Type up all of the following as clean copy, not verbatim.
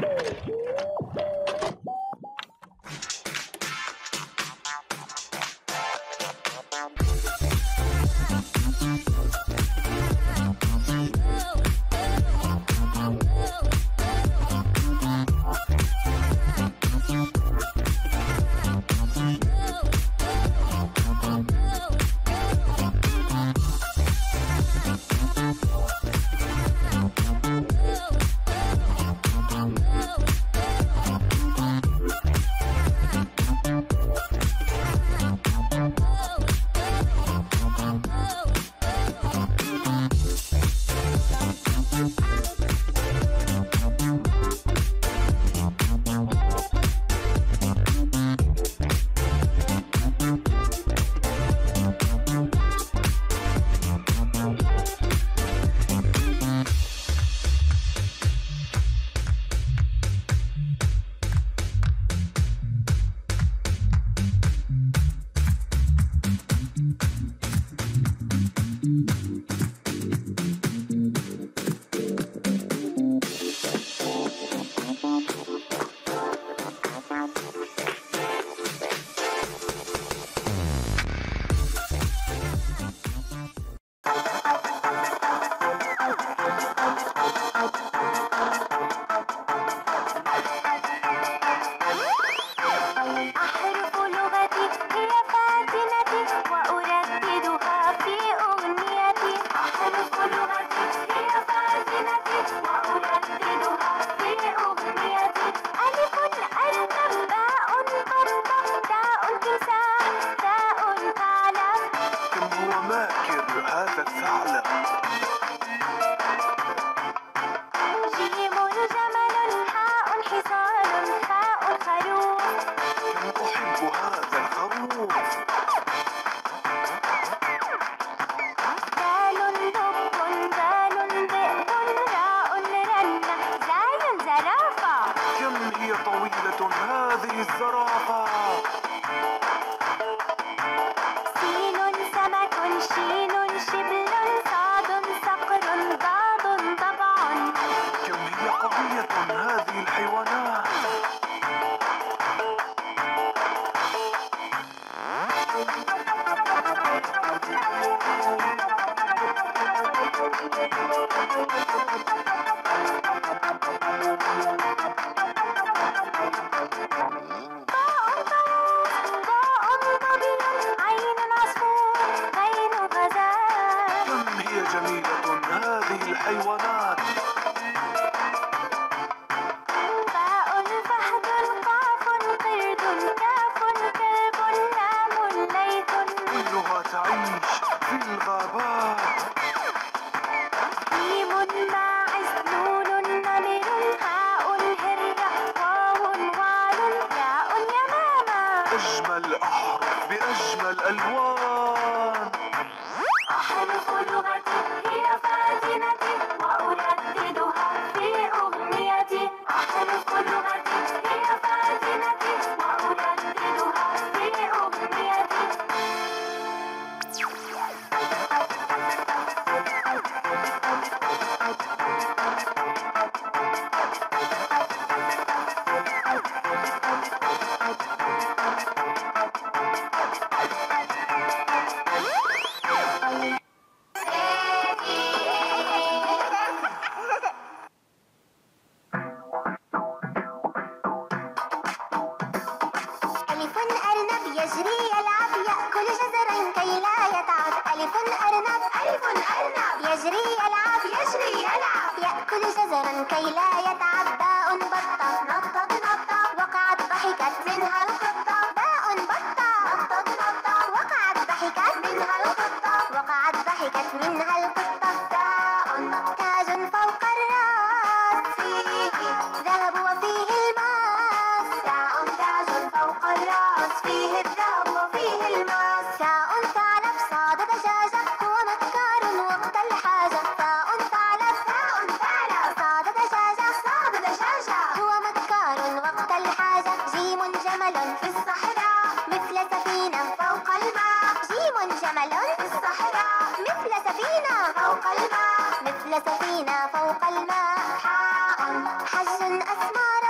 مثل سفينة فوق الماء. حاء حج أسمر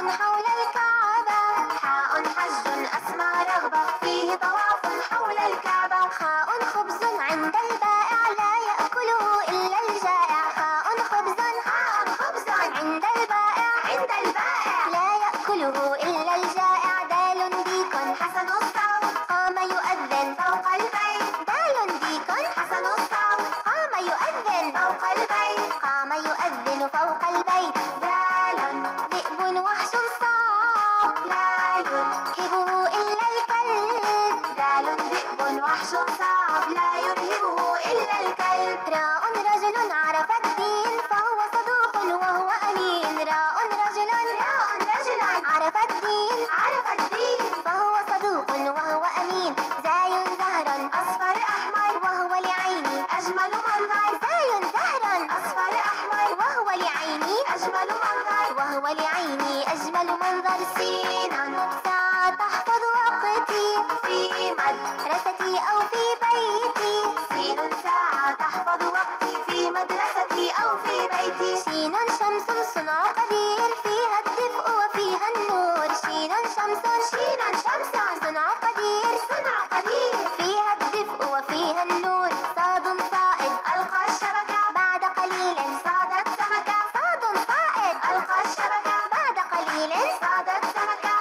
حول الكعبة. حاء حج أسمى رغبة فيه طواف حول الكعبة. خاء خبز عند البائع لا يأكله إلا الجائع. خاء خبز عند البائع لا يأكله إلا الجائع. دال ديك حسن الصوت قام يؤذن فوق البيت. دال ديك حسن الصوت قام يؤذن فوق البيت. قام يؤذن فوق البيت. دال ذئب وحش صعب لا يرهبه إلا الكلب. دال ذئب وحش صعب لا يرهبه إلا الكلب. راء رجل عرف الدين فهو صدوق وهو أمين. راء رجل عرف الدين فهو صدوق وهو أمين. زاي زهرا أصفر أحمر وهو لعيني أجمل منظر. زاي زهرا أصفر أحمر وهو لعيني أجمل منظر. سينا ساعة تحفظ وقتي في مدرستي أو في بيتي. سين ساعة تحفظ وقتي في مدرستي أو في بيتي. شين شمس صنع قدير فيها الدفء وفيها النور. شين شمس صنع قدير فيها الدفء وفيها النور. صاد صائد ألقى الشبكة بعد قليل صادت سمكة. صاد صائد ألقى الشبكة بعد قليل صادت سمكة.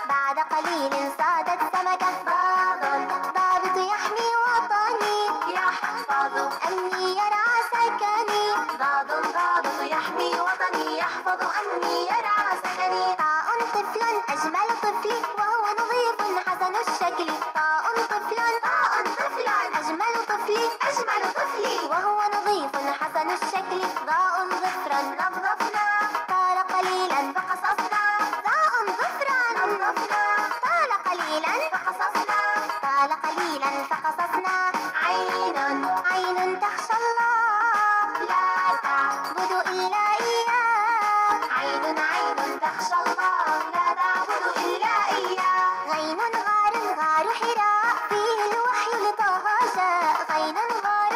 ضابط يحمي وطني يحفظ أني يرعى سكني. ضابط يحمي وطني يحفظ أني يرعى سكني. طاء طفل أجمل طفل وهو نظيف حسن الشكل. طاء طفل أجمل طفل وهو نظيف حسن الشكل. ضاء ظفرا نظفنا طال قليلا فقصصنا. ضاء ظفرا نظفنا طال قليلا فقصصنا. عين تخشى الله لا تعبد إلا إياه. عين تخشى الله لا تعبد إلا إياه. غين غار حراء فيه الوحي لطه جاء. غين غار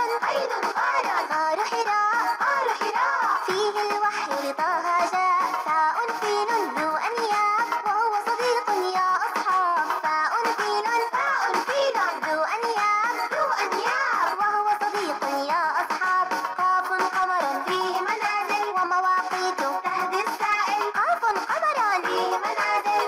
حراء فيه الوحي لطه جاء. فاء فيل ذو أنياب وهو صديق يا أصحاب. فاء فيل ذو أنياب وهو صديق يا أصحاب. قاف قمر فيه منازل ومواقيت تهدي السائل. قاف قمر فيه منازل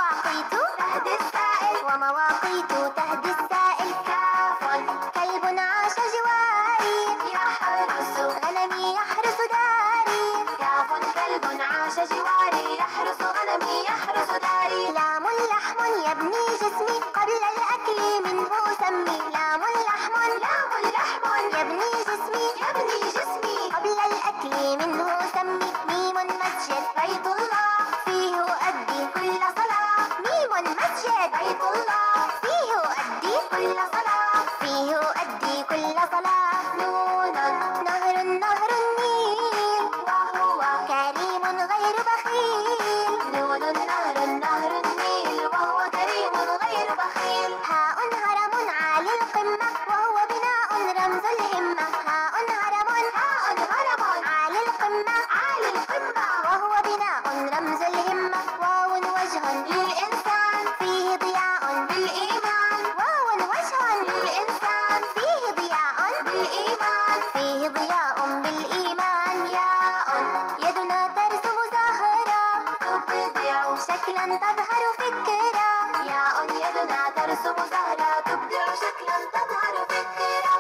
ومواقيت تهدي السائل. كاف كلب عاش جواري يحرس غنمي يحرس داري. كاف كلب عاش جواري يحرس غنمي يحرس داري. لام لحم يبني جسمي قبل الأكل منه سمي. لام لحم يبني جسمي قبل الأكل منه سمي. ميم مسجد بيت الله فيه أؤدي كل صلاة. ميم مسجد بيت الله فيه أؤدي كل صلاة. نون نهر النيل وهو كريم غير بخيل. نون نهر النيل وهو كريم غير بخيل. هاء هرم عالي القمة وهو بناء رمز الهمة. هاء هرم عالي القمة وهو بناء رمز الهمة. واو وجه للإنسان فيه ضياء بالإيمان. واو وجه للإنسان فيه ضياء بالإيمان. ياء يدنا ترسم زهرة تبدع شكلا تظهر فكرة. ياء يدنا ترسم زهرة تبدع شكلا تظهر فكرة.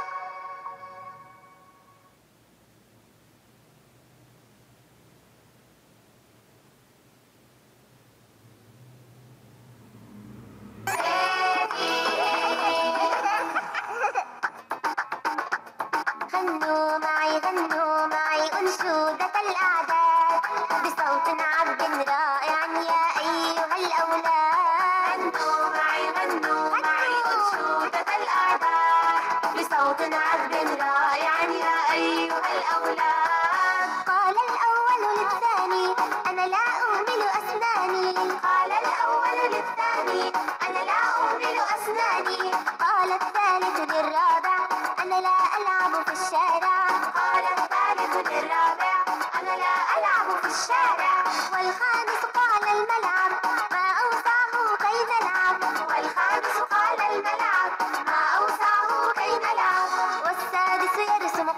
غنوا معي أنشودة الأعداد بصوت عذب رائع يا أيها الأولاد. غنوا معي أنشودة الأعداد بصوت عذب رائع يا أيها الأولاد. قال الأول للثاني أنا لا أهمل أسناني. قال الأول للثاني أنا لا أهمل أسناني. قال الثالث للرابع أنا لا ألعب في الشارع. قال الثالث للرابع أنا لا ألعب في الشارع. والخامس قال الملعب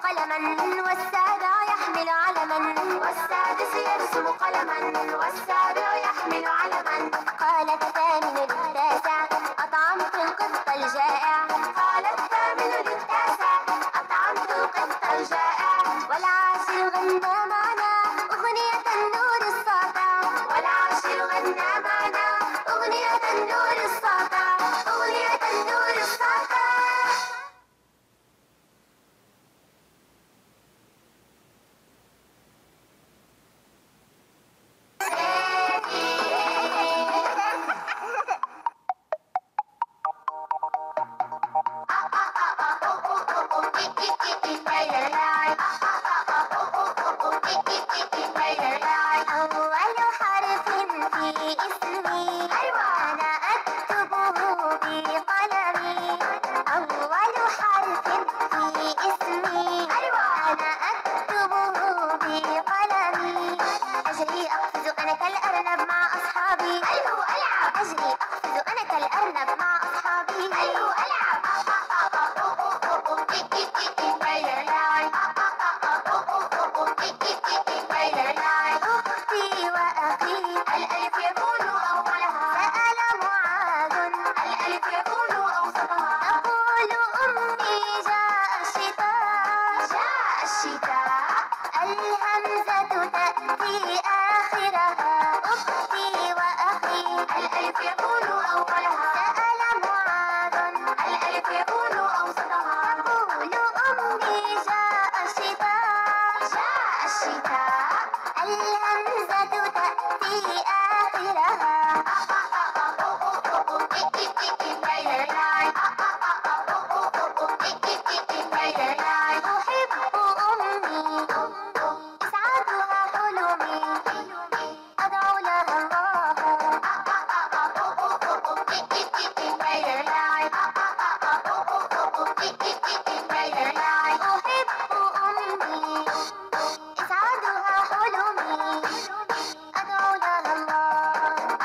قلما والسابع يحمل علما والسادس يرسم قلما والسابع يحمل علما قال الثامن للتاسع أطعمت القط الجائع قال الثامن للتاسع أطعمت القط الجائع والعاشر غنى معنا أغنية النور الساطع والعاشر غنى معنا أغنية النور الساطع أغنية النور الساطع أول حرف في اسمي أنا أكتبه بقلمي أول حرف في اسمي أنا أكتبه بقلمي أجري أقفز أنا كالأرنب مع أصحابي أجري أقفز أنا كالأرنب مع أصحابي أختي وأخي الألف يكون أولها سأل معاذ الألف يكون أوسطها تقول أمي جاء الشتاء جاء الشتاء الهمزة تأتي آخرها أختي وأخي الألف يكون أولها سأل معاذ الألف يكون أوسطها تقول أمي جاء الشتاء جاء الشتاء الهمزة تأتي آخرها أحب أمي إسعادها حلمي أدعو لها الله أحب أمي إسعادها حلمي أدعو لها الله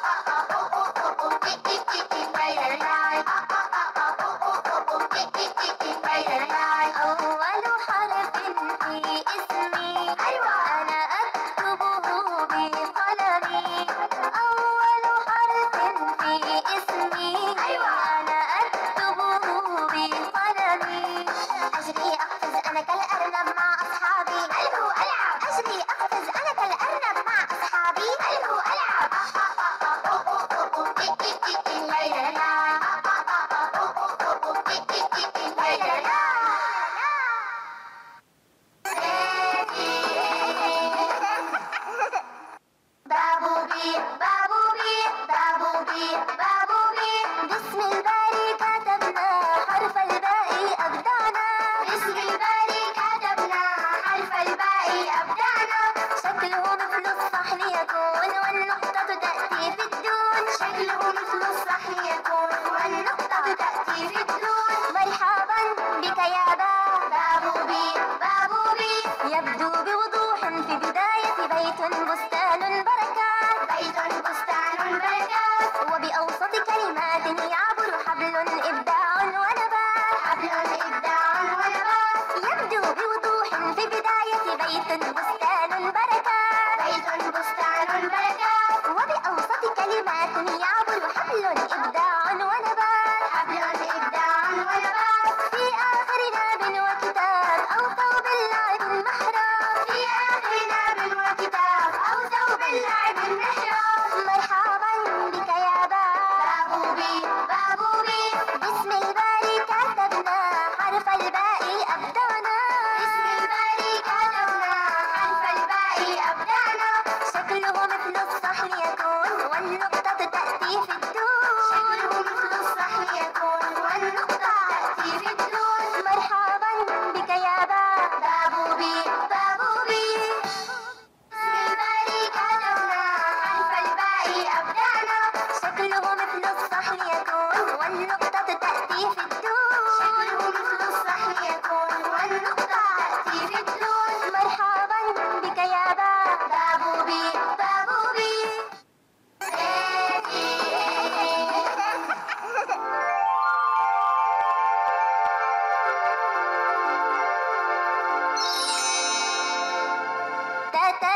أول حرف في اسمي أنا أكتبه بقلمي أول حرف في اسمي أنا أكتبه بقلمي أجري أقفز أنا كالأرنب مع أصحابي أجري أقفز أنا كالأرنب مع أصحابي بابوبي بابوبي بابوبي بابوبي باسم الباري كتبنا حرف الباء أبدعنا باسم الباري كتبنا حرف الباء أبدعنا شكله مثل الصحن يكون والنقطة تأتي في الدون شكله مثل الصحن يكون والنقطة تأتي في الدون مرحبا بك يا بابوبي بابوبي يبدو بوضوح في بداية بيت بستان بركات بيت بستان بركات وبأوسط كلمات يعبر حبل إبداع ونبات حبل إبداع ونبات يبدو بوضوح في بداية بيت بستان بركات بيت بستان بركات وبأوسط كلمات يعبر حبل إبداع ونبات حبل إبداع ونبات في آخر ناب وكتاب أو ثوب اللعب المحراب في آخر ناب وكتاب أو ثوب اللعب المحراب مرحبا بك يا بابوبي بابوبي باسم الباري كتبنا حرف الباء أبدعنا باسم الباري كتبنا حرف الباء أبدعنا شكله مثل الصحن يكون والنقطة تأتي في الدون شكله مثل الصحن يكون والنقطة تأتي في الدون مرحبا بك يا بابوبي بابوبي باسم الباري كتبنا حرف الباء أبدعنا شكله مثل الصحن يكون والنقطة تأتي في الدون شكله مثل الصحن يكون والنقطة تأتي في الدون مرحبا بك يا بابوبي بابوبي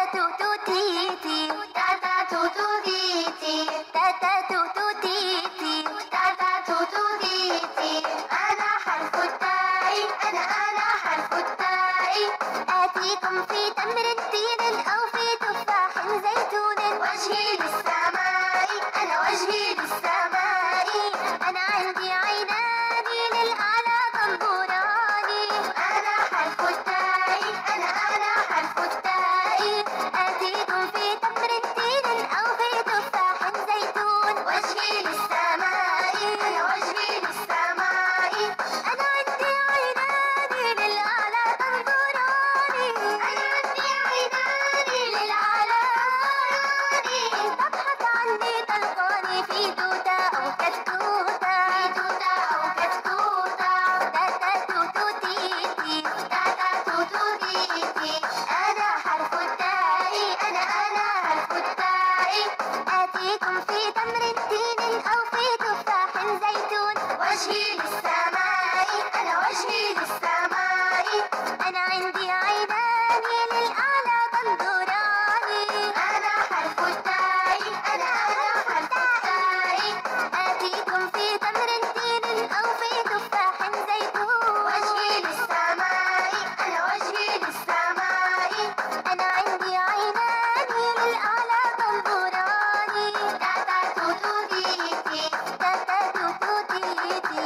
تو تو تي تي تا تا تو تو تي تي تا تا تو تو تي تي تا تا تو تو تي تي. أنا حرف التاء أنا حرف التاء. آتيكم في تمر تين أو في تفاح زيتون. وجهي للسماء أنا وجهي للسماء. أنا عندي عينان للأعلى تنظران. أنا حرف التاء أنا حرف التاء. آتيكم في تمر تين أو في تفاح زيتون. وجهي للسماء أنا وجهي للسماء. أنا عندي عينان للأعلى تنظران. أنا عندي عينان للأعلى تنظران. تبحث عني تلقاني في توتة أو كتكوتة. في توتة أو كتكوتة. تاتا توتو تيتي تاتا توتو تيتي. أنا حرف التاء أنا حرف التاء. آتيكم في تمر تين أو في تفاح زيتون. وجهي للسماء أنا وجهي للسماء. أنا عندي عينان للأعلى تنظران. أنا حرف التاء أنا حرف التاء. آتيكم في تمر تين أو في تفاح زيتون. وجهي للسماء أنا وجهي للسماء. أنا عندي عينان للأعلى تنظران. تاتا توتو تيتي تاتا توتو تيتي.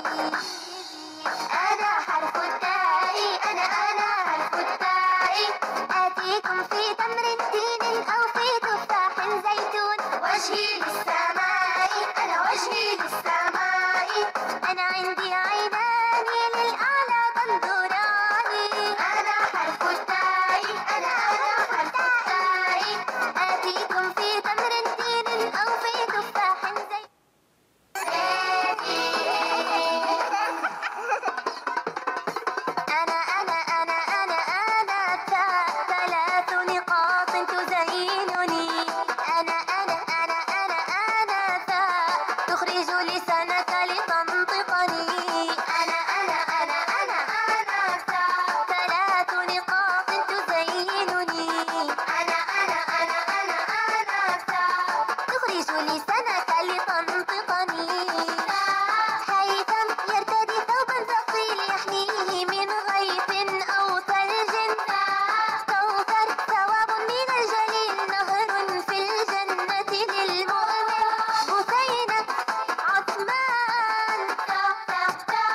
أنا حرف التاء أنا حرف التاء. آتيكم في تمر تين أو في تفاح زيتون. وجهي للسماء أنا وجهي للسماء. أنا عندي عينان للأعلى تنظران. أنا حرف التاء أنا حرف التاء. آتيكم في تمر تين أو في تفاح زيتون. أنا التاء. ثلاث نقاط تزينني. أنا التاء. تخرج لسانك لتنطقني. أنا التاء. ثلاث نقاط تزينني. أنا التاء. تخرج لسانك لتنطقني. هيثم يرتدي ثوبا ثقيل يحميه من غيث أو ثلج. كوثر ثواب من الجليل. نهر في الجنة للمؤمن. بثينة عثمان. ثعلب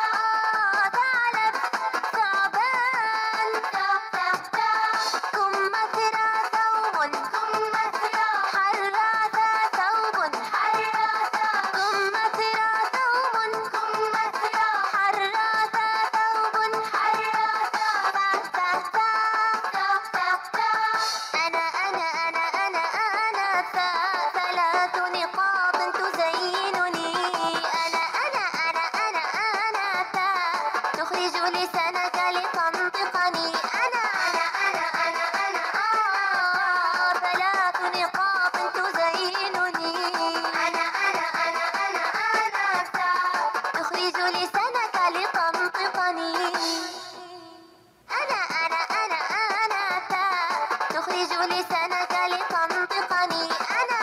ثعبان. كمثرى ثوب. حراثة ثوب. كمثرى ثوب. حراثة ثوب. أنا التاء. ثلاث نقاط تزينني. أنا التاء. تخرج لسانك لتنطقني. أنا ثلاث نقاط تزينني. أنا التاء. تخرج لسانك لتنطقني. أنا التاء. تخرج لسانك لتنطقني. أنا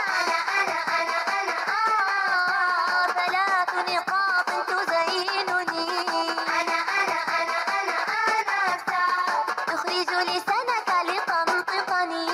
ثلاث نقاط تزينني. أنا التاء. تخرج لسانك لتنطقني.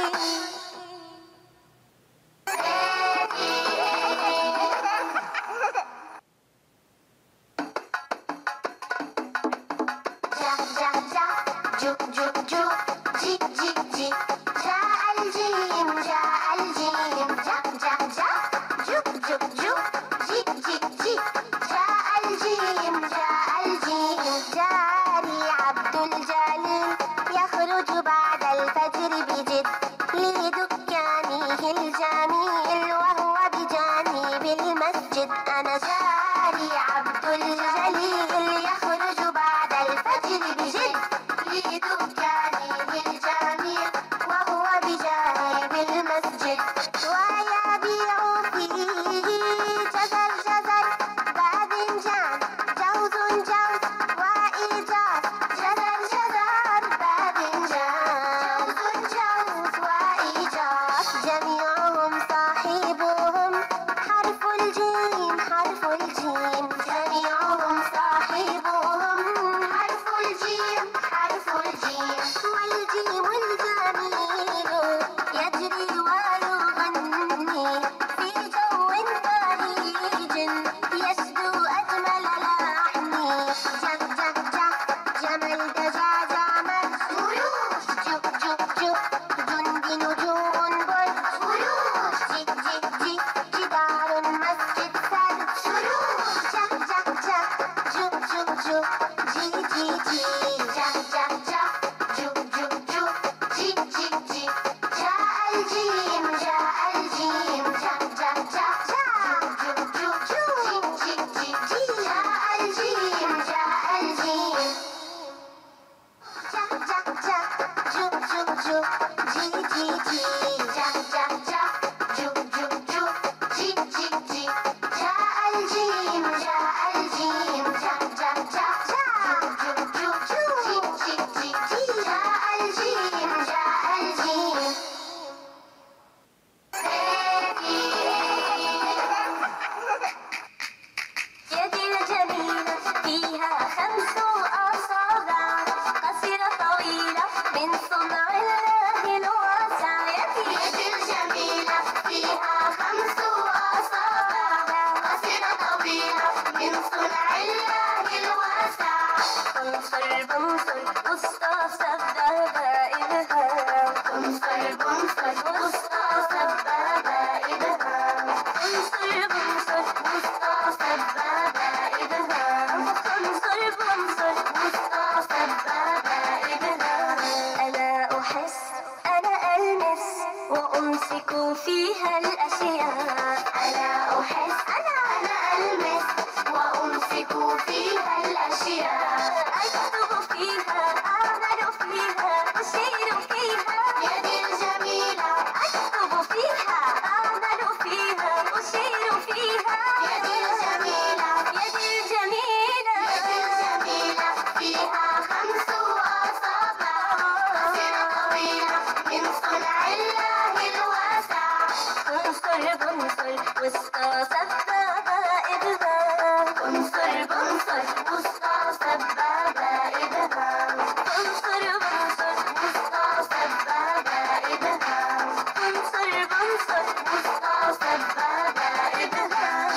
جو جو جو جي جي جي. جاء الجيم جاء الجيم. جا جا جا. جو جو جو جي جي جي. جاء الجيم جاء الجيم. جاري عبد الجليل يخرج بعد الفجر بجد لدكانه الجميل وهو بجانب المسجد. أنا جاري عبد الجليل يخرج بعد الفجر بجد لدكانه الجميل وهو بجانب المسجد. ويبيع فيه جزر جزر باذنجان جوز جوز وإيجار. جزر جزر باذنجان جوز جوز وإيجار. بنصر وسطى سبابة إبهام بنصر بنصر وسطى سبابة إبهام بنصر بنصر وسطى سبابة إبهام بنصر بنصر وسطى سبابة إبهام أنا أحس أنا ألمس وأمسك فيها الأشياء أنا أحس أنا ألمس وأمسك فيها الأشياء أكتب فيها أعمل فيها أشير فيها يدي الجميلة أكتب فيها أعمل فيها أشير فيها يدي الجميلة يدي الجميلة يدي الجميلة فيها 5 أصابع قصيرة طويلة من صنع الله الواسع بنصر بنصر وسطى سبابة إبهام بنصر بنصر وسطى سبابة إبهام بنصر بنصر وسطى سبابة إبهام بنصر بنصر وسطى سبابة إبهام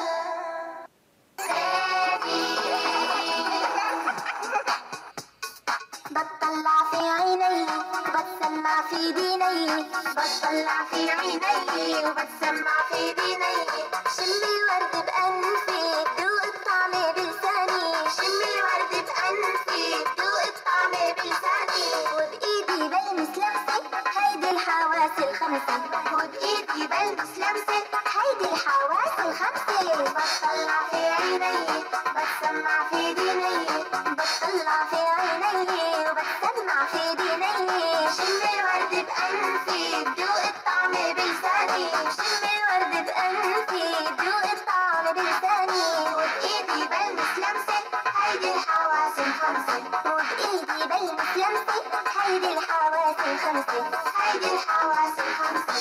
بتطلع في عيني وبتسمع في ديني بتطلع في عيني وبتسمع في ديني شم الورد بأنفي دوق الطعم بلساني شم الورد بأنفي دوق الطعم بلساني وبإيدي بلمس لمسة هيدي الحواس الخمسة وبإيدي بلمس لمسة هيدي الحواس الخمسة بتطلع في عيني بتسمع في ديني بتطلع في عيني وبتسمع في ديني شم الورد بأنفي دوق الطعم بلساني شم الورد بأنفي دوق الطعم بلساني وبإيدي بلمس لمسة هيدي الحواس الخمسة وبإيدي بلمس لمسة هيدي الحواس الخمسة هيدي الحواس الخمسة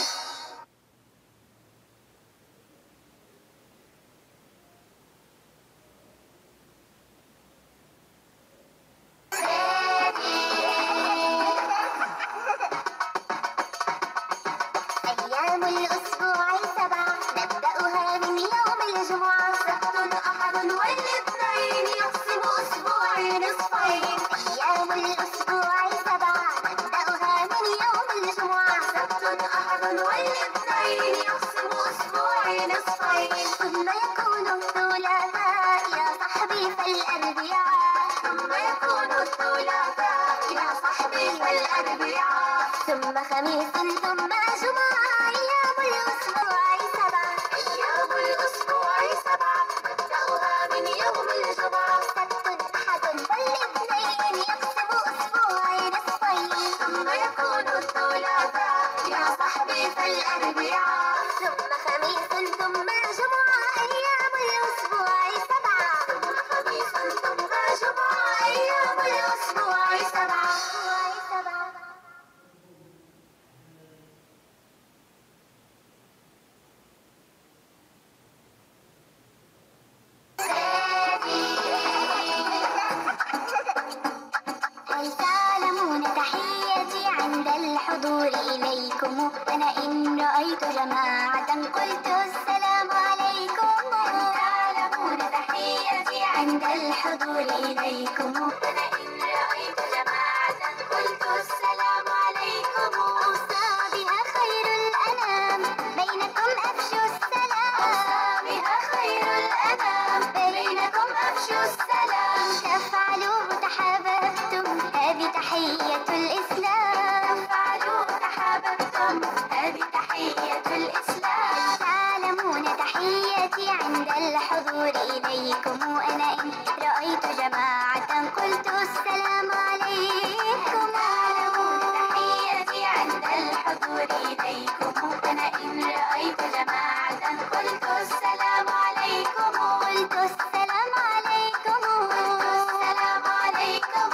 أيام الأسبوع 7 نبدأها من يوم الجمعة سبت أحد والاثنين يقسم أسبوعي نصفين أيام الأسبوع 7 نبدأها من يوم الجمعة سبت أحد والاثنين يقسم أسبوعي نصفين ثم يكون الثلاثاء يا صحبي فالأربعاء ثم يكون الثلاثاء يا صحبي فالأربعاء ثم خميس ثم جمعة أيام الأسبوع 7 أيام الأسبوع 7 نبدأها من يوم الجمعة سبت أحد والاثنين يقسم أسبوعي نصفين ثم يكون الثلاثاء يا صحبي فالأربعاء ثم خميس ثم جمعة أيام الأسبوع 7 ثم خميس ثم جمعة أيام الأسبوع 7 هل تعلمون تحيتي عند الحضور إليكم أنا إن رأيت جماعة قلت السلام عليكم هل تعلمون تحيتي عند الحضور إليكم أنا إن رأيت جماعة قلت السلام عليكم أوصى بها خير الأنام بينكم أفشوا السلام أوصى بها خير الأنام بينكم أفشوا السلام تفعلوا تحاببتم هذه تحية الإسلام تفعلوا تحاببتم هذه تحية الإسلام تعلمون تحيتي عند الحضور إليكم أنا إن رأيت جماعة قلت السلام عليكم تعلمون تحيتي عند الحضور إليكم أنا إن رأيت جماعة قلت السلام عليكم قلت السلام عليكم قلت السلام عليكم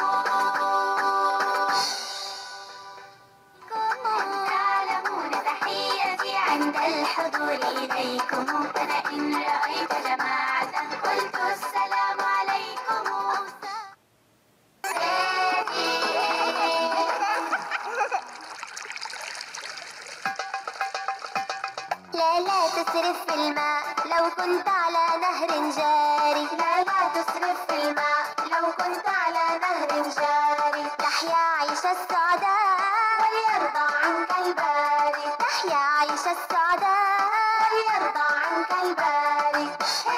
تعلمون تحيتي عند الحضور إليكم أنا إن رأيت جماعة قلت السلام عليكم لا تسرف في الماء لو كنت على نهر جاري لا تسرف في الماء لو لو كنت على نهر جاري. تحيا عيشة السعداء وليرضى عنك الباري. تحيا عيشة السعداء وليرضى عنك الباري.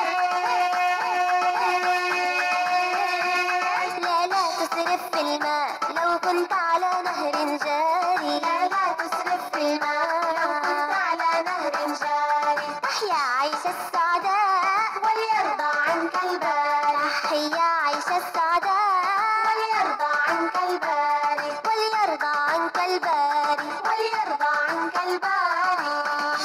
لا لا تسرف في الماء لو كنت على نهر جاري. لا لا تسرف في الماء لو كنت على نهر جاري. تحيا عيشة السعداء وليرضى عنك الباري. تحيا عيشة السعداء وليرضى عنك الباري. وليرضى عنك الباري. وليرضى عنك الباري.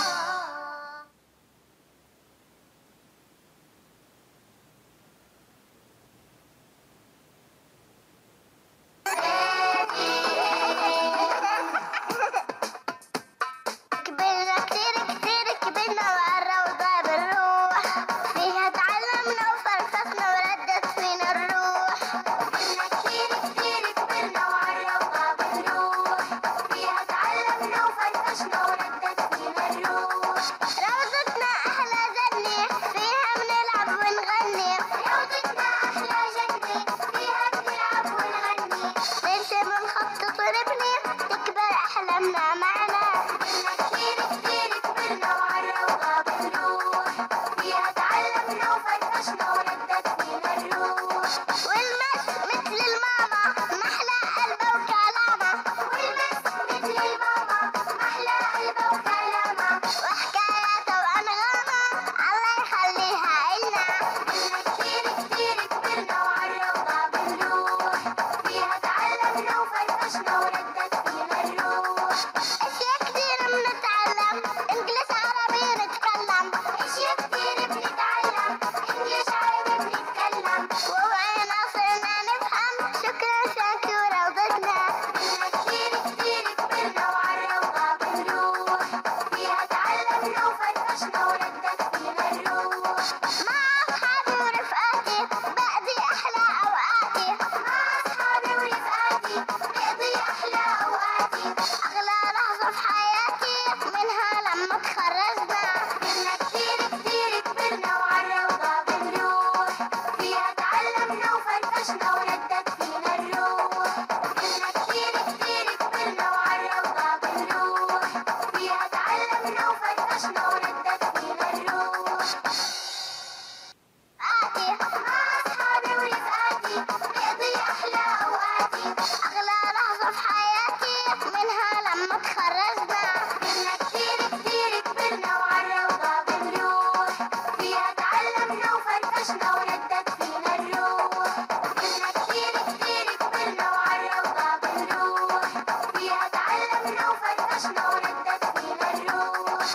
كبرنا كتير كتير كبرنا وعالروضة بنروح. فيها تعلمنا وفرفشنا وردت فينا الروح. كبرنا كتير كتير كبرنا وعالروضة بنروح. فيها تعلمنا وفرفشنا وردت فينا الروح. روضتنا أحلى جنة فيها بنلعب ونغني. روضتنا أحلى جنة فيها بنلعب ونغني. نرسم ونخطط ونبني تكبر أحلامنا معنا. كبرنا كتير كتير كبرنا وعالروضة بنروح. فيها تعلمنا وفرفشنا وردت فينا الروح. والمس مثل الماما محلى قلبه وكلامه. والمس مثل الماما محلى قلبه وكلامه. وحكاياته وأنغامه الله يخليها إلنا. كبرنا كتير كتير كبرنا وعالروضة بنروح. فيها تعلمنا وفرفشنا وردت فينا الروح. أشياء كتير بنتعلم إنجليش عربي نتكلم. أشياء كتير بنتعلم إنجليش عربي بنتكلم. ووعينا صرنا نفهم شكرا شاكي وروضتنا. كبرنا كتير كتير كبرنا وعالروضة بنروح. فيها تعلمنا وفرفشنا وردت فينا الروح. مع أصحابي ورفقاتي بقضي أحلى أوقاتي. مع أصحابي ورفقاتي بقضي أحلى أوقاتي. أغلى لحظة في حياتي منها لما تخرجنا. كبرنا كتير كتير كبرنا وعالروضة بنروح. فيها تعلمنا وفرفشنا وردت فينا الروح. كبرنا كتير كتير كبرنا وعالروضة بنروح. فيها تعلمنا وفرفشنا وردت فينا الروح. مع أصحابي ورفقاتي بقضي أحلى أوقاتي. أغلى لحظة في حياتي منها لما تخرجنا. كبرنا كتير كتير كبرنا وعالروضة بنروح. فيها تعلمنا وفرفشنا وردت فينا الروح. كبرنا كتير كتير كبرنا وعالروضة بنروح. فيها تعلمنا وفرفشنا وردت فينا الروح.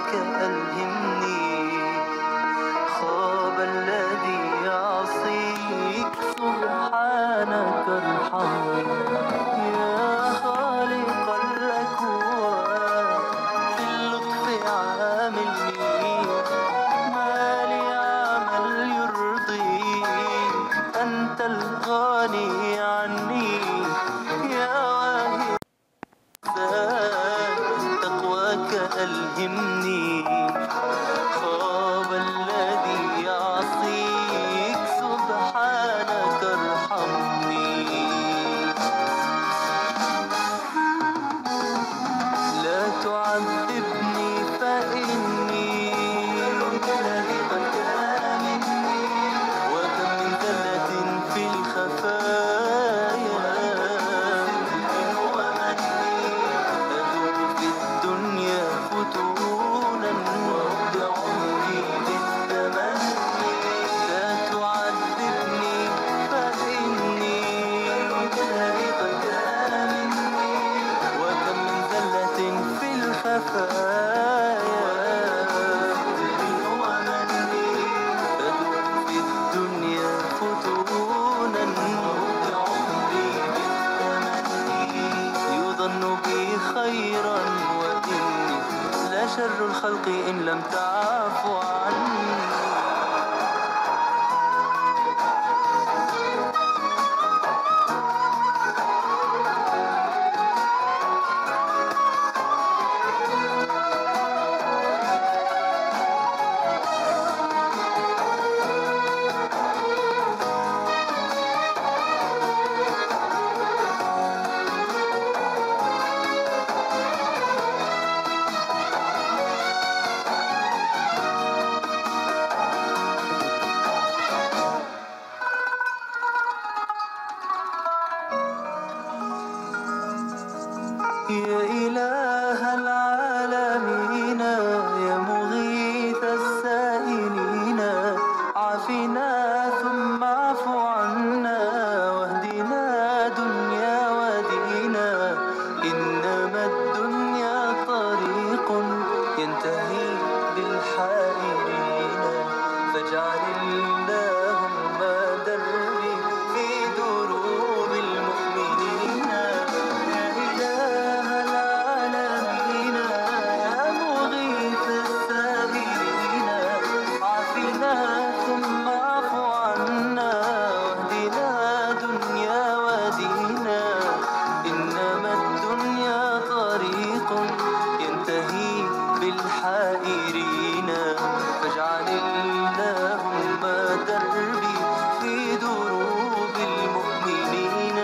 تقواك ألهمني. خاب الذي يعصيك سبحانك ارحمني. يا خالق الأكوان في اللطف عاملني. ما لي عمل يرضيك أنت الغني عني. يا واهب تقواك ألهمني. خاب الذي يعصيك سبحانك ارحمني. لا تعذبني فإني الذي قد كان مني. وكم من ذلة في الخفايا ومني. أذوب في الدنيا فتونا وأبدع عمري بالتمني. لا تعذبني فإني الذي قد كان مني. وكم من ذلة في الخفايا ومني. أذوب في الدنيا فتونا وأبدع عمري بالتمني. يظن بي خيرا وإني لا شر الخلق إن لم تعف عني. يا إله العالمين يا مغيث السائلين. عافنا ثم اعف عنا واهدنا دنيا ودينا. إنما الدنيا طريق ينتهي بالحائرين. فاجعل اللهم دربي في دروب المؤمنين. يا إله العالمين يا مغيث السائلين. عافنا ثم اعف عنا واهدنا دنيا ودينا. إنما الدنيا طريق ينتهي بالحائرين. فاجعل اللهم دربي في دروب المؤمنين.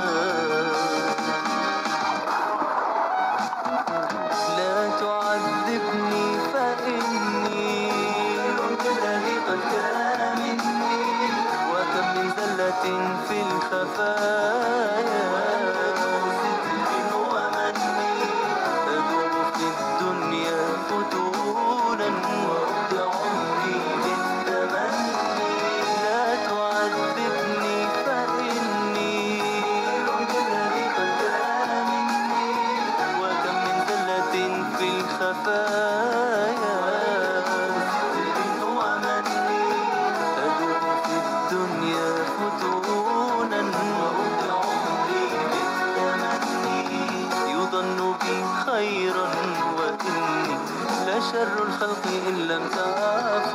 لا تعذبني فإني الذي قد كان مني. وكم من زلة في الخفايا ستر ومني. أذوب في الدنيا فتونا وأبدع عمري بالتمني. لا تعذبني فإني الذي قد كان مني. وكم من ذلة في الخفايا ستر ومني. أذوب في الدنيا فتونا وأبدع عمري بالتمني. يظن بي خيرا وإني لا شر الخلق إن لم تعف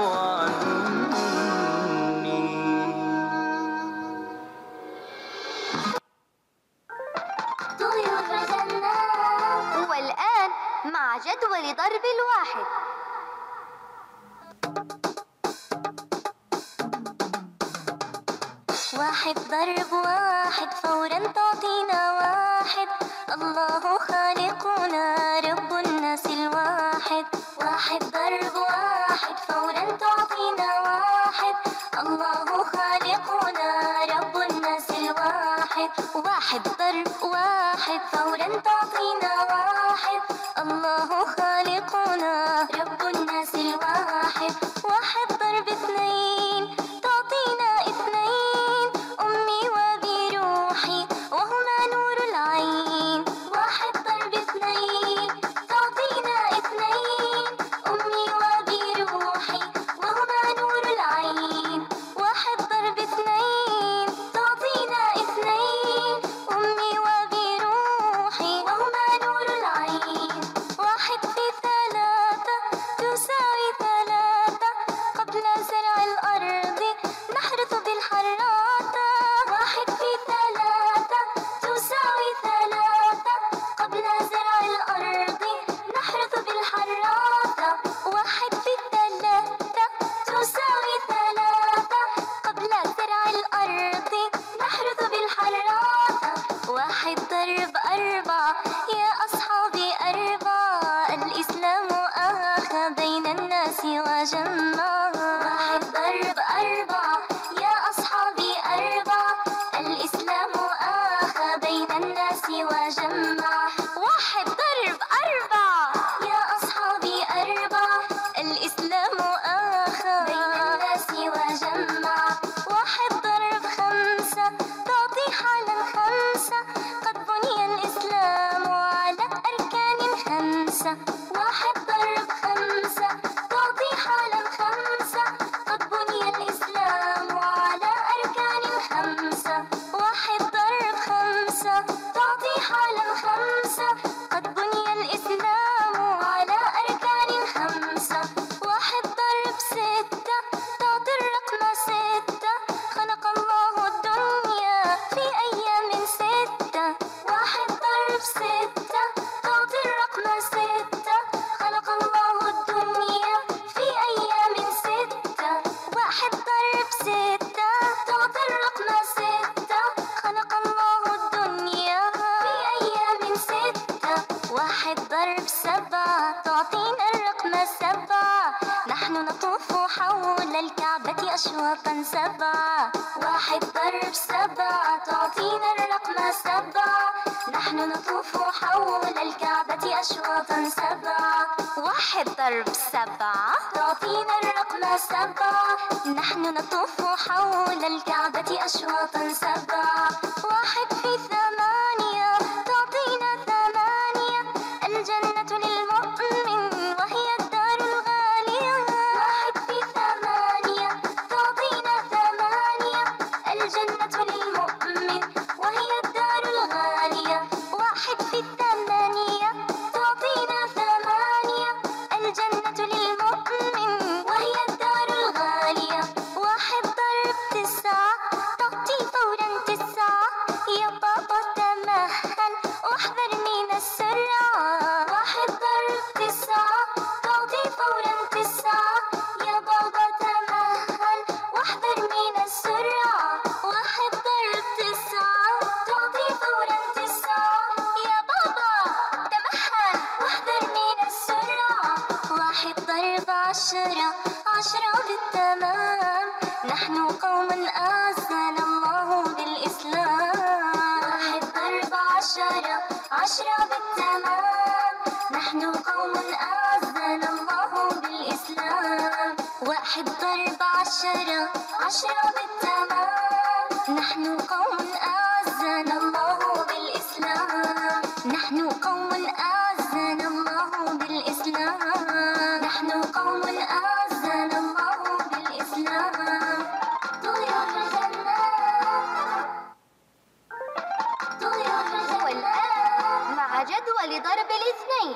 عني. طيور الجنة. والآن مع جدول ضرب الواحد. واحد ضرب واحد فورا تعطينا واحد. الله خالقنا رب الناس الواحد. واحد ضرب واحد فورا تعطينا واحد. الله خالقنا رب الناس الواحد. واحد ضرب واحد فورا تعطينا واحد. الله خالقنا رب الناس الواحد. واحد ضرب اثنين تعطينا اثنين. أمي وأبي روحي وهما نور العين. واحد ضرب اثنين تعطينا اثنين. وجمع. واحد ضرب أربعة يا أصحابي أربعة، الإسلام آخى بين الناس وجمع. واحد ضرب أربعة يا أصحابي أربعة، الإسلام آخى بين الناس وجمع. واحد ضرب خمسة تعطي حالا خمسة، قد بني الإسلام على أركان خمسة. واحد ضرب خمسة تعطي حالا خمسة، قد بني الإسلام على أركان خمسة. واحد ضرب خمسة تعطي حالا خمسة، قد بني الإسلام على أركان خمسة. واحد ضرب ستة تعطي الرقم ستة، خلق الله الدنيا في أيام ستة. واحد ضرب ستة تعطي الرقم ستة، خلق الله الدنيا في أيام ستة. واحد ضرب ستة تعطي الرقم ستة، خلق الله الدنيا في أيام ستة. واحد ضرب سبعة تعطينا الرقم سبعة، نحن نطوف حول الكعبة أشواطا سبعة. واحد ضرب سبعة تعطينا الرقم سبعة، نحن نطوف حول الكعبة أشواطا سبعة. واحد ضرب سبعة تعطينا الرقم سبعة، نحن نطوف حول الكعبة أشواطا سبعة. واحد في ثمانية تعطينا ثمانية، الجنة للمؤمن وهي الدار الغالية. واحد في ثمانية تعطينا ثمانية، الجنة للمؤمن وهي الدار الغالية. واحد في الثمانية تعطينا ثمانية، الجنة للمؤمن وهي الدار الغالية. واحد ضرب تسعة تعطي فورا تسعة، يا بابا تمهل واحذر من السرعة. واحد ضرب تسعة تعطي فورا تسعة، يا بابا تمهل واحذر من السرعة. واحد ضرب تسعة تعطي فورا تسعة، يا بابا تمهل واحذر من السرعة. واحد ضرب عشرة عشرة بالتمام، نحن قوم أعزنا الله بالإسلام. واحد ضرب عشرة عشرة بالتمام، نحن قوم أعزنا الله بالإسلام. واحد ضرب عشرة عشرة بالتمام، نحن قوم أعزنا الله بالإسلام. نحن قوم أعزنا الله بالإسلام. نحن قوم أعزنا الله بالإسلام. طيور الجنة طيور الجنة. والآن مع جدول ضرب الاثنين.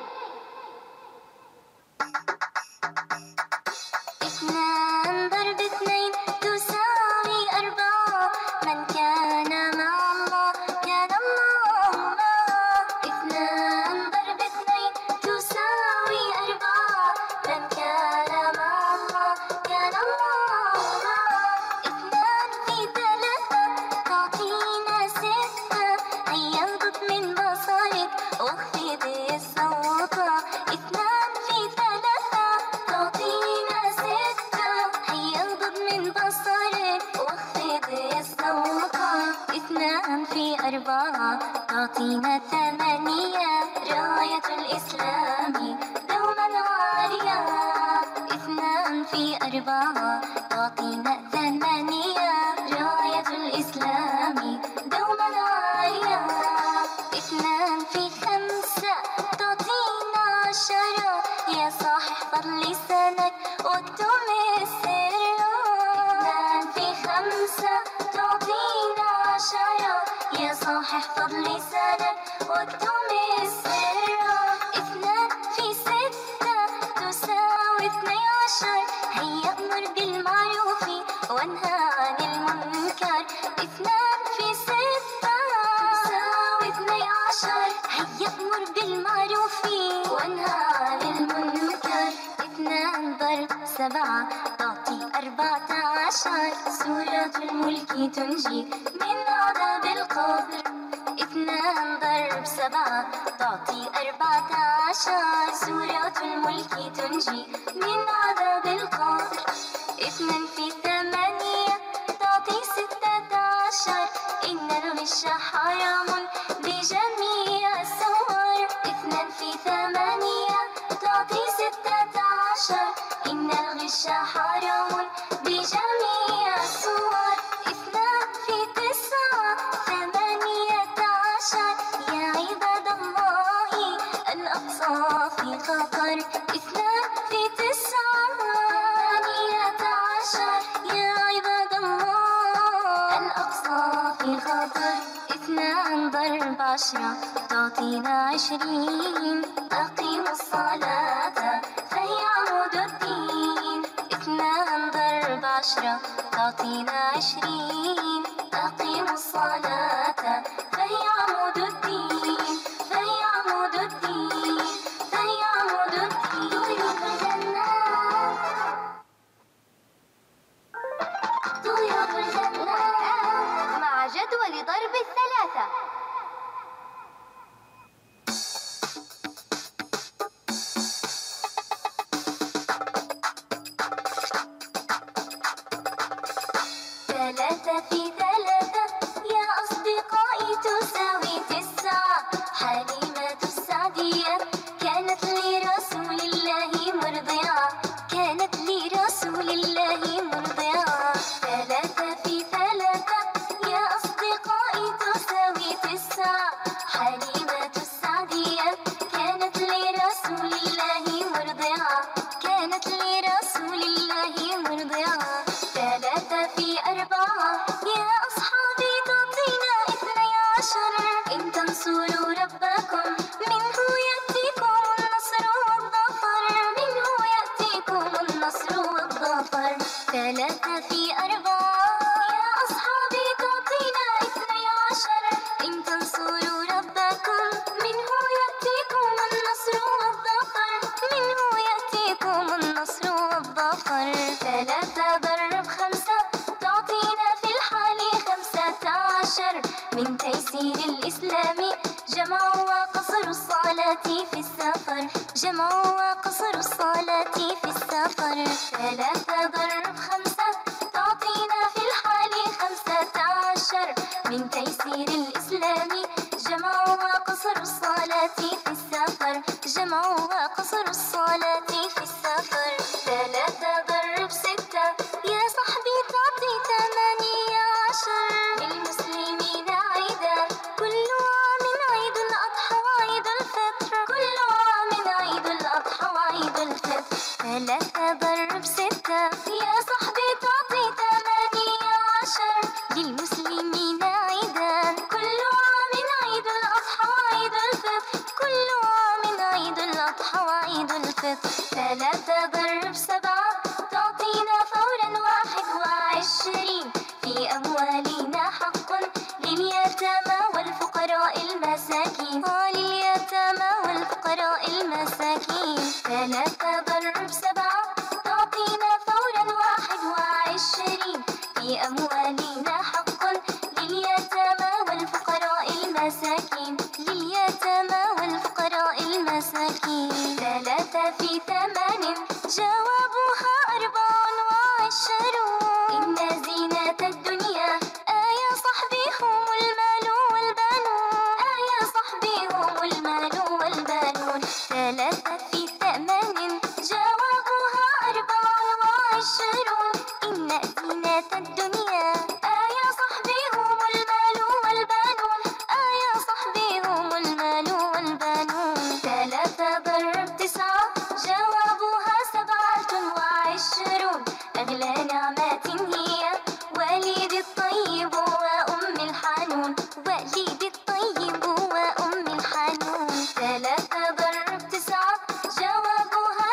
اثنان ضرب اثنين تساوي أربعة، من كان مع الله كان الله معه. اثنان ضرب اثنين تساوي أربعة، من كان مع الله كان الله معه. اثنان في ثلاثة تعطينا ستة، هيا انضب من بصرك واخفض الصوت. اثنان في ثلاثة تعطينا ستة، هيا انضب من بصرك واخفض الصوت. اثنان في أربعة تعطينا ثمانية، راية الإسلام دوما عالية. اثنان في أربعة تعطينا ثمانية، راية الإسلام دوما عالية. اثنان في خمسة تعطينا عشرة، يا صاحي احفظ لسانك واكتم السر. اثنان في خمسة تعطينا عشرة، يا صاحي احفظ لسانك واكتم السر. اثنان في ستة تساوي 12، هيا امر بالمعروف وانهى عن المنكر. اثنان في ستة تساوي 12، هيا امر بالمعروف وانهى عن المنكر. اثنان ضرب سبعة تعطي 14، سورة الملك تنجي من عذاب القبر. اثنان ضرب سبعة تعطي 14، سورة الملك تنجي من عذاب القبر. عشر إن الغش حرام بجميع الصور اثنان في تسعة ثمانية عشر يا عباد الله الأقصى في خطر اثنان في تسعة ثمانية عشر يا عباد الله الأقصى في خطر اثنان ضرب عشرة تعطينا 20 أقيموا الصلاة فهي عمود الدين اثنان ضرب عشرة تعطينا 20 أقيموا الصلاة فهي عمود الدين فهي عمود الدين فهي عمود الدين طيور الجنة طيور الجنة مع جدول ضرب الثلاثة ثلاثة في ثلاثة يا أصدقائي تساوي تسعة حليمة السعدية كانت لرسول الله مرضعة كانت لرسول الله مرضعة ثلاثة في ثلاثة يا أصدقائي تساوي تسعة حليمة السعدية كانت لرسول الله مرضعة كانت لرسول الله مرضعة ثلاثة في أربعة يا أصحابي تعطينا 12 إن تنصروا ربكم منه يأتيكم النصر والظفر منه يأتيكم النصر والظفر ثلاثة في أربعة يا أصحابي تعطينا 12 إن تنصروا ربكم منه يأتيكم النصر والظفر منه يأتيكم النصر والظفر ثلاثة ضرب خمسة تعطينا في الحال 15 من تيسير الإسلام جمع وقصر الصلاة في السفر جمع وقصر الصلاة في السفر ثلاثة ضرب خمسة تعطينا في الحال 15 من تيسير الإسلام جمع وقصر الصلاة في السفر جمع وقصر الصلاة في السفر ثلاثة ضرب ستة يا صاحبي تعطي 18 للمسلمين عيدا كل عام عيد الأضحى وعيد الفطر كل عام عيد الأضحى وعيد الفطر ثلاثة ضرب ستة يا صاحبي تعطي 18 للمسلمين عيدا كل عام عيد الأضحى وعيد الفطر كل عام عيد الأضحى وعيد الفطر ثلاثة ضرب سبعة تعطينا فورا 21 في أموالنا حق لليتامى والفقراء المساكين لليتامى والفقراء المساكين ثلاثة ضرب سبعة تعطينا فورا 21 في أموالنا حق لليتامى والفقراء المساكين لليتامى والفقراء المساكين ثلاثة في 8 جوابها 24 إن زينة الدنيا يا صاحبي هم المال والبنون يا صاحبي هم المال والبنون ثلاثة في 8 جوابها 24 إن زينة الدنيا يا صاحبي هم المال والبنون يا صاحبي هم المال والبنون ثلاثة ضرب 9 جوابها 27 أغلى نعمات هي والد الطيب وأم الحنون والد الطيب وأم الحنون ثلاثة ضرب 9 جوابها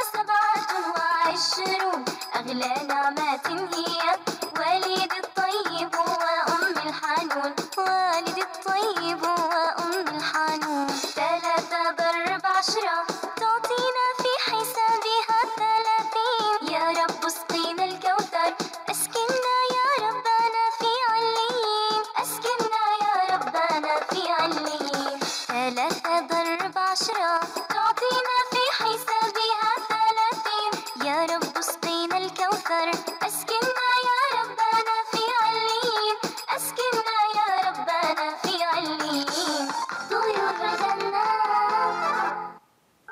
27 أغلى نعمات هي والد الطيب وأم الحنون والد الطيب وأم الحنون ثلاثة ضرب 10 تعطينا في حسابها 30 يا رب اسقينا الكوثر اسكننا يا ربنا في عليين اسكننا يا ربنا في عليين ثلاثة ضرب 10 تعطينا في حسابها 30 يا رب اسقينا الكوثر اسكننا يا ربنا في عليين اسكننا يا ربنا في عليين طيور الجنة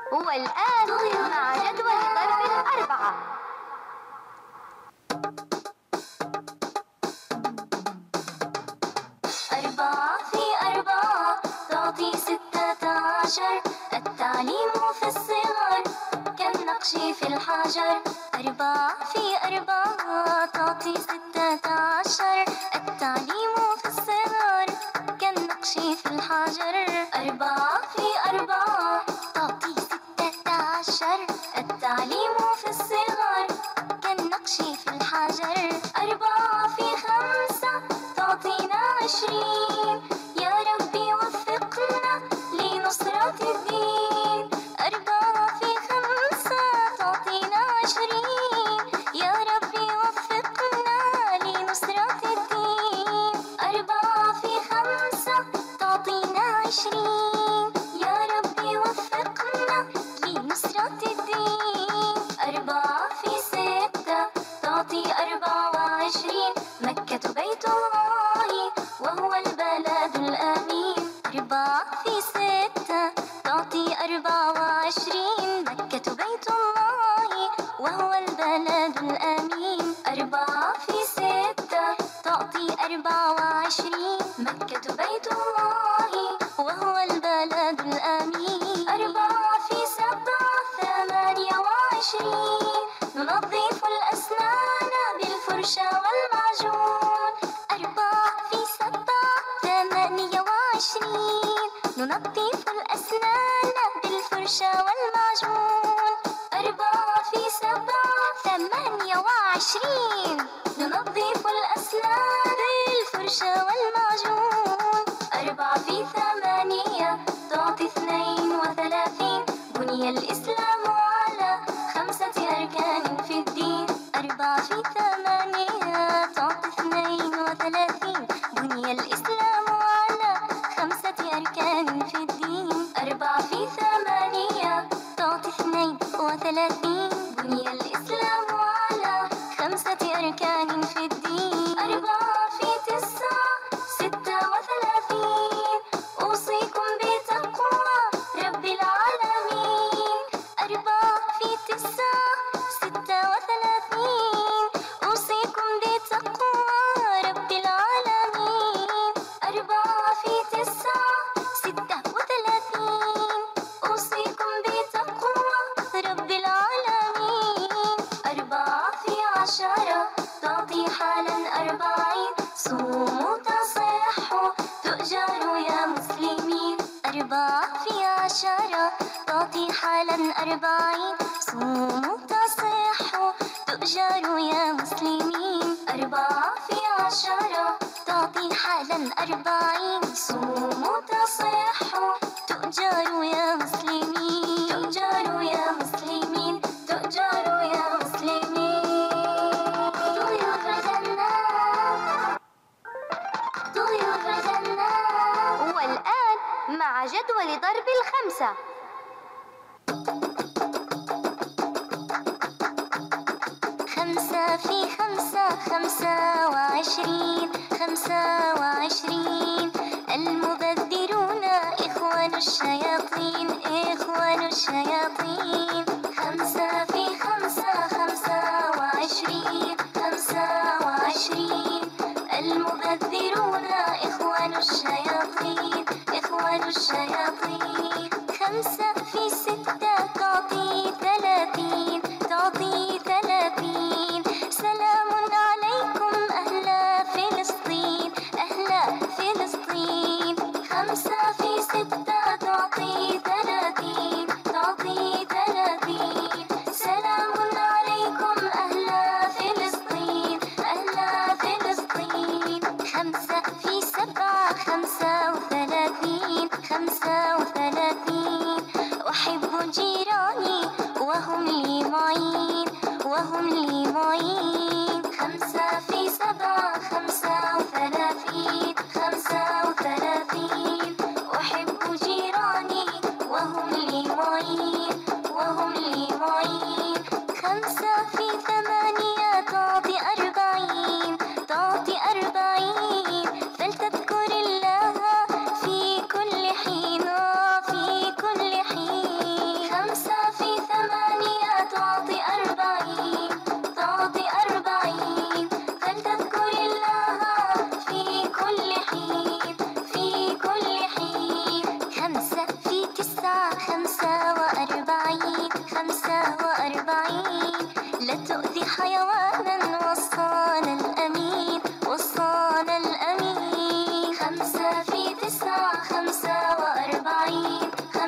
كالنقش في الحجر. 4 في 4 تعطي 16. التعليم في الصغر كالنقش في الحجر. 4 في 4 تعطي 16. التعليم في الصغر كالنقش في الحجر. 4 في 5 تعطينا 20. يا ربي وفقنا لنصرة الدين. 4 في 5 تعطينا 20. يا ربي وفقنا لنصرة الدين. 4 في 5 تعطينا 20. يا ربي وفقنا لنصرة الدين. 4 في 6 تعطي 24. مكة بيت الله وهو البلد الآمين. 4 في 6 تعطي 24. مكة بيت الله وهو البلد الآمين. 4 في 6 تعطي 24. مكة بيت الله وهو البلد الآمين. 4 في 7 28 ننظف الأسنان بالفرشة والمعجون. 4 في 7 28 ننظف الأسنان بالفرشة والمعجون. 4 في 7 28 ننظف الأسنان بالفرشة والمعجون. 4 في 8 تعطي 32. بني الإسلام على 5 أركان في الدين. 4 في 8 تعطي 32. بني الإسلام على 5 أركان في الدين. 4 في 8 تعطي 32. بني الإسلام على 5 أركان في الدين. 4 في 9 36 أوصيكم بتقوى رب العالمين. 4 في 9 36 أوصيكم بتقوى رب العالمين. 4 في 9 36 أوصيكم بتقوى رب العالمين. 4 في 10 تعطي حالا 40. صوموا تصحوا تؤجروا يا مسلمين. 4 في 10 تعطي حالا 40. صوموا تصحوا تؤجروا يا مسلمين. 4 في 10 تعطي حالا 40. صوموا تصحوا تؤجروا يا مسلمين. تؤجروا يا مسلمين. تؤجروا يا مسلمين. طيور الجنة طيور الجنة. والآن مع جدول ضرب الخمسة. 5 في 5 25. 25 المبذرون إخوان الشياطين. إخوان الشياطين. 5 في 5 25. 25 المبذرون إخوان الشياطين. إخوان الشياطين. 5 في 6 تعطي 30. تعطي 30. سلام عليكم أهل فلسطين. أهل فلسطين. 5 في 6 تعطي 30. تعطي 30. سلام عليكم أهل فلسطين. أهل فلسطين. 5 في 7 35. 35 أحب جيراني وهم لي معين. وهم لي معين. 5 في 7 35. 35 أحب جيراني وهم لي معين. وهم لي معين. 5 في 8 تعطي 40. تعطي 40 فلتذكر الله في كل حين. في كل حين. 5 في 8 تعطي 40. تعطي 40 فلتذكر الله في كل حين. في كل حين. 5 في 9 45. 45 لا تؤذي حيوانا وصانا الأمين، وصانا الأمين. 5 في 9 45،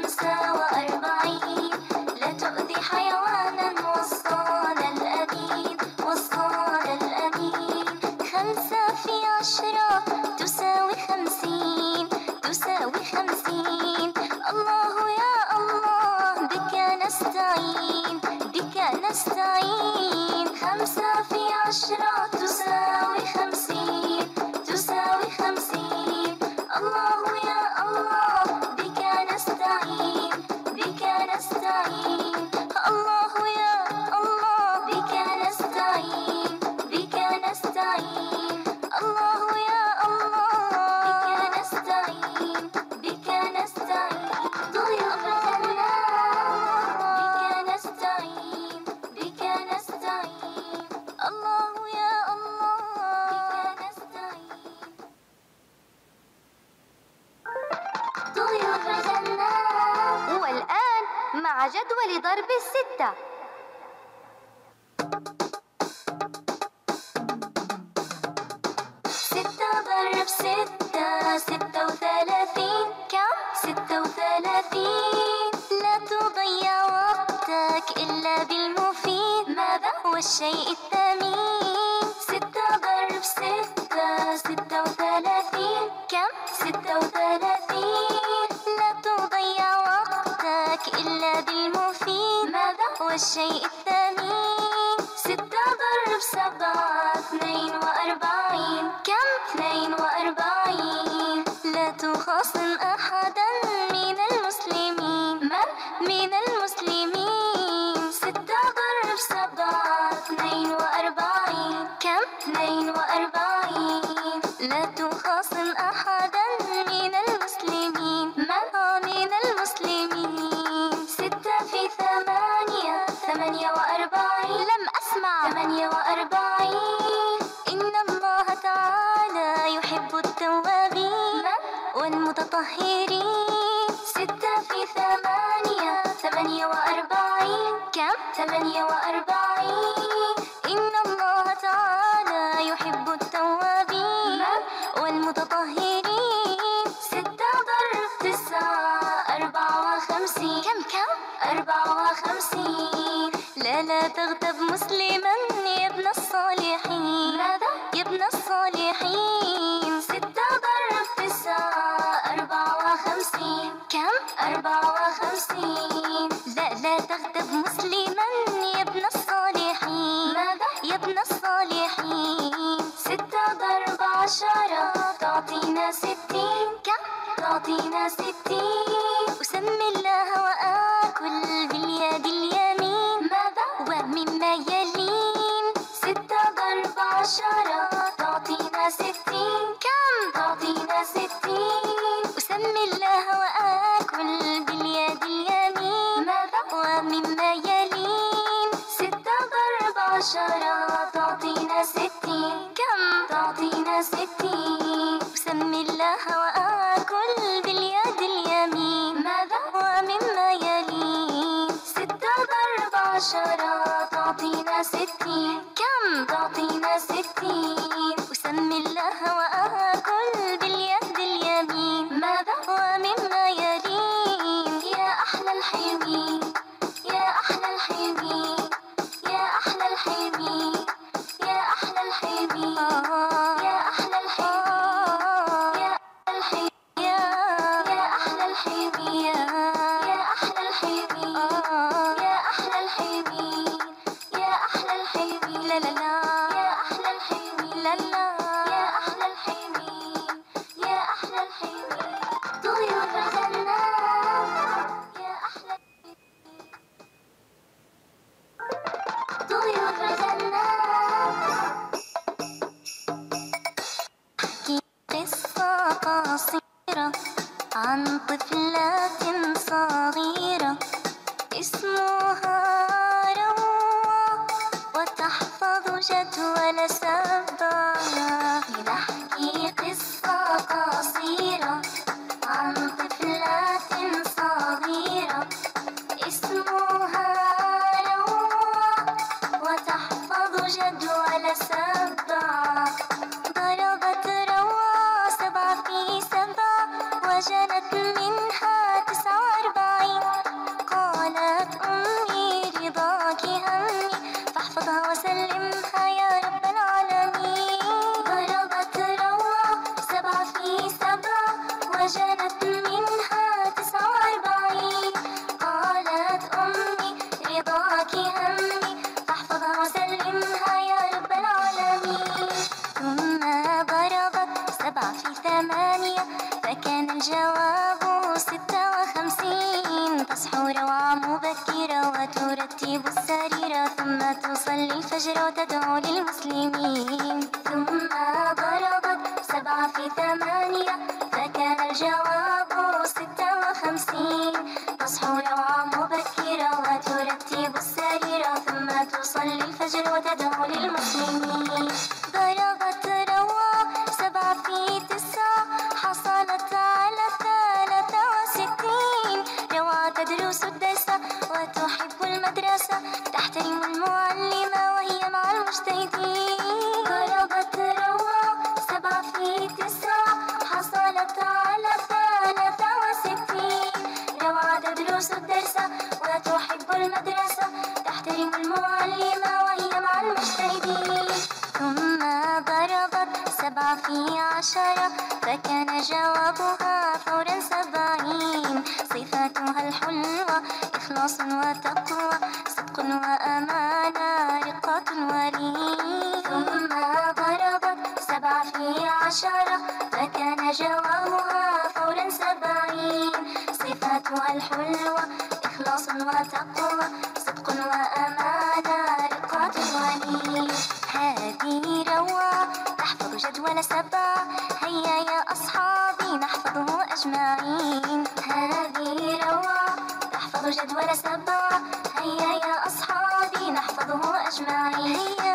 45. لا تؤذي حيوانا وصانا الأمين، وصانا الأمين. 5 في 10 تساوي 50، تساوي 50. الله يا الله بك نستعين، بك نستعين. 5 في 10 تساوي 50، تساوي 50. الله يا الله بك نستعين، بك نستعين. الله يا الله بك نستعين، بك نستعين. الله يا الله بك نستعين، بك نستعين. ضيوف الجنة بك نستعين، بك نستعين. الله يا الله بك نستعين. ضيوف الجنة. والآن مع جدول ضرب الستة. 6 ضرب 6 36. كم؟ 36. لا تضيع وقتك إلا بالمفيد. ماذا هو الشيء الثمين؟ 6 ضرب 6 36. كم؟ 36. لا تضيع وقتك إلا بالمفيد. ماذا هو الشيء الثمين؟ 6 ضرب 7 42. كم؟ 42. لا تخاصم أحدا من المسلمين. من؟ من المسلمين. 6 ضرب 7 42. كم؟ 42. لا تخاصم أحدا من المسلمين. من؟ من المسلمين. 6 في 8 48. لم أسمع. 48. إن الله تعالى يحب التوابين والمتطهرين. 6 في 8 48. كم؟ 48. إن الله تعالى يحب التوابين والمتطهرين. 6 ضرب 9 54. كم؟ 54. لا تغتب مسلما يا ابن الصالحين. ماذا؟ يا ابن الصالحين. 6 ضرب 9 54. كم؟ 54. لا تغتب مسلما يا ابن الصالحين. ماذا؟ يا ابن الصالحين. 6 ضرب 10 تعطينا 60. كم؟ تعطينا 60. أسمي الله وآكل باليد اليمين. ماذا؟ ومما يلين. 6 ضرب 10 تعطينا 60. كم؟ تعطينا 60. أسمي الله وآكل باليد اليمين. ماذا؟ ومما يلين. 6 ضرب 10 تعطينا 60. كم؟ تعطينا 60. أسمي الله وآكل باليد اليمين. ماذا؟ ومما يلين. 6 ضرب 10 تعطينا 60. كم؟ تعطينا 60. أسمي الله وآكل باليد اليمين. ماذا؟ ومما يلين. يا أحلى الحلوين، يا أحلى الحلوين، يا أحلى الحلوين، يا أحلى الحلوين، يا أحلى الحلوين، يا أحلى الحلوين، يا أحلى الحلوين، يا أحلى الحلوين، يا أحلى الحلوين. لا لا لا. يا أحلى الحلوين. لا لا. يا أحلى الحلوين، يا أحلى الحلوين. طيور الجنة. يا أحلى طيور الجنة. أحكي قصة قصيرة عن طفلة صغيرة اسمها روى، وتحفظ جدول سبعة. لنحكي قصة قصيرة عن طفلة صغيرة اسمها روى، جدول سبعة. ضربت روى 7 في 7 وجنت منها 49. قالت أمي رضاك همي فاحفظها وسلمها يا رب العالمين. ضربت روى 7 في 7 وجنت منها 49. قالت أمي رضاك همي فاحفظها وسلمها يا رب العالمين. ثم ضربت 7 في 8 فكان الجواب 56. تصحو روعة مبكرة وترتب السريرة ثم تصلي الفجر وتدعو للمسلمين. ثم ضربت 7 في 8 فكان الجواب 56. تصحو روعة مبكرة وترتب السريرة ثم تصلي الفجر وتدعو للمسلمين. ضربت روى 7 في 9 حصلت على 63. روى تدرس الدرس وتحب المدرسة تحترم المعلمة وهي مع المجتهدين. ضربت روى 7 في 9 حصلت على 63. روى تدرس الدرس وتحب المدرسة تحترم المعلمة وهي مع المجتهدين. ثم ضربت 7 في 10 فكان جوابها فورا 70. صفاتها الحلوة إخلاص وتقوى صدق وأمانة رقة ولين. ثم ضربت 7 في 10 فكان جوابها فورا 70. صفاتها الحلوة إخلاص وتقوى صدق وأمانة رقة ولين. هذه روى تحفظ جدول 7 هيا يا أصحابي نحفظه أجمعين. هذه روى تحفظ جدول 7 هيا يا أصحابي نحفظه أجمعين. هيا